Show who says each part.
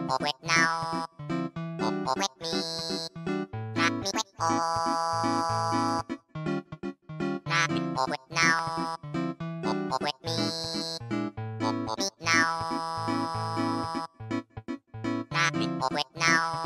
Speaker 1: O quét nào, o quét mi, na mi quét o, na mi o quét nào, o quét mi, o mi nào, na mi o quét nào.